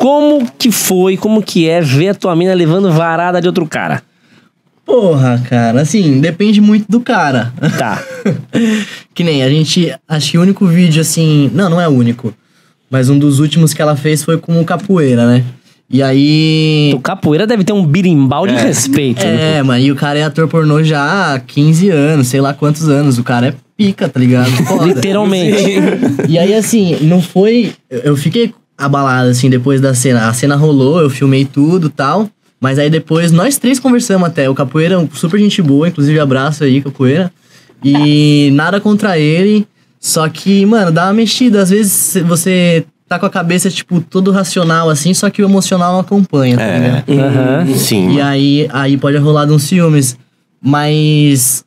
como que foi, como que é ver a tua mina levando varada de outro cara? Porra, cara, assim, depende muito do cara. Tá. Que nem a gente, acho que o único vídeo, assim... Não é o único. Mas um dos últimos que ela fez foi com o Capoeira, né? E aí... O Capoeira deve ter um birimbau de respeito. É, mano, e o cara é ator pornô já há 15 anos, sei lá quantos anos. O cara é pica, tá ligado? Foda. Literalmente. E aí, assim, não foi... Eu fiquei abalado, assim, depois da cena. A cena rolou, eu filmei tudo e tal. Mas aí depois, nós três conversamos até. O Capoeira, super gente boa, inclusive abraço aí, Capoeira. E nada contra ele. Só que, mano, dá uma mexida. Às vezes você tá com a cabeça, tipo, todo racional, assim, só que o emocional não acompanha, tá ligado? Uhum. Sim. E aí pode rolar de uns ciúmes. Mas...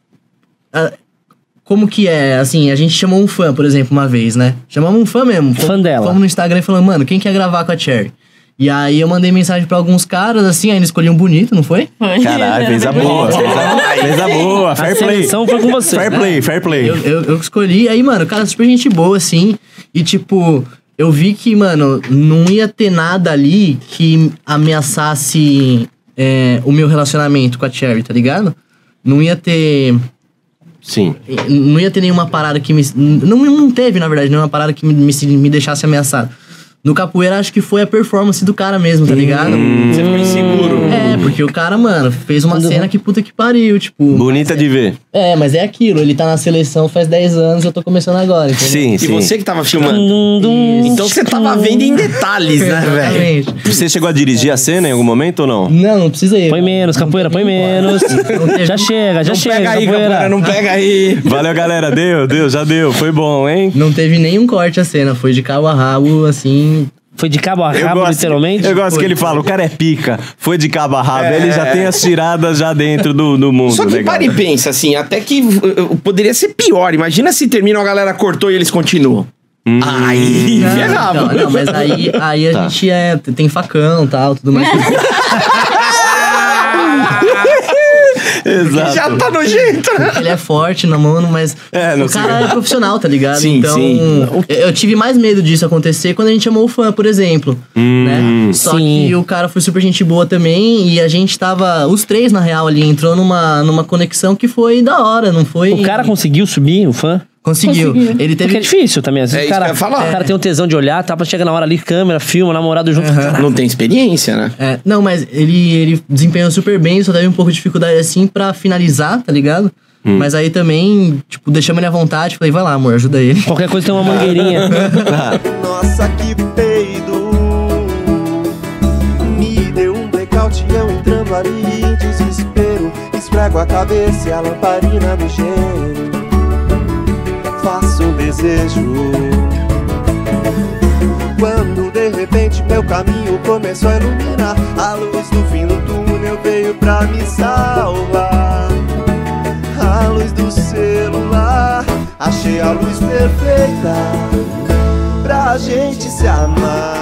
como que é? Assim, a gente chamou um fã, por exemplo, uma vez, né? Chamamos um fã mesmo. Fã dela. Fomos no Instagram e falamos, mano, quem quer gravar com a Cherry? E aí eu mandei mensagem pra alguns caras, assim, ainda escolhi um bonito, não foi? Caralho, fez a boa. Fez a boa. Fair A play. seleção foi com você. Fair play. Eu escolhi, aí, mano, o cara super gente boa, assim. E, tipo, eu vi que, mano, não ia ter nada ali que ameaçasse o meu relacionamento com a Cherry, tá ligado? Não ia ter... Sim. Não ia ter nenhuma parada que me... Não teve, na verdade, nenhuma parada que me deixasse ameaçado. No Capoeira, acho que foi a performance do cara mesmo, tá ligado? Você ficou inseguro. É, porque o cara, mano, fez uma cena que puta que pariu, tipo... Bonita de ver. É, mas é aquilo, ele tá na seleção faz 10 anos, eu tô começando agora, entendeu? Sim, E sim. você que tava filmando. Isso. Então você tava vendo em detalhes, né, velho? Exatamente. Você chegou a dirigir a cena em algum momento ou não? Não precisa ir. Põe menos, Capoeira, põe menos. Já chega, Não pega aí, Capoeira, não pega aí. Valeu, galera. Já deu. Foi bom, hein? Não teve nenhum corte a cena, foi de cabo a rabo, assim... Foi de cabo a rabo, literalmente? Eu gosto que ele fala, o cara é pica, foi de cabo a rabo, ele já tem as tiradas já dentro do mundo. Só que legal. para e pensa, assim, até que poderia ser pior. Imagina se termina, a galera cortou e eles continuam. Aí, ferrava. Não, mas aí a gente tem facão e tal, tudo mais. Exato. Já tá nojento, né? Ele é forte na mão, mas não o cara é profissional, tá ligado? Sim, então, sim. eu tive mais medo disso acontecer quando a gente chamou o fã, por exemplo, né? Só sim. que o cara foi super gente boa também e a gente tava, os três na real ali, entrou numa conexão que foi da hora, não foi... O cara conseguiu subir, o fã? Conseguiu. Ele Porque teve... é difícil também. Às vezes É o isso cara, que eu ia falar. o cara tem um tesão de olhar, tá pra chegar na hora ali, câmera, filma, namorado junto. Não tem experiência, né? Não, mas ele desempenhou super bem, só teve um pouco de dificuldade assim pra finalizar, tá ligado? Mas aí também, tipo, deixamos ele à vontade, falei, vai lá, amor, ajuda ele. Qualquer coisa tem uma mangueirinha. Nossa, que peido. Me deu um blackout e eu entrando ali em desespero. Esfrego a cabeça e a lamparina do gênio. Faço um desejo. Quando de repente meu caminho começou a iluminar, a luz do fim do túnel veio pra me salvar. A luz do celular, achei a luz perfeita pra gente se amar.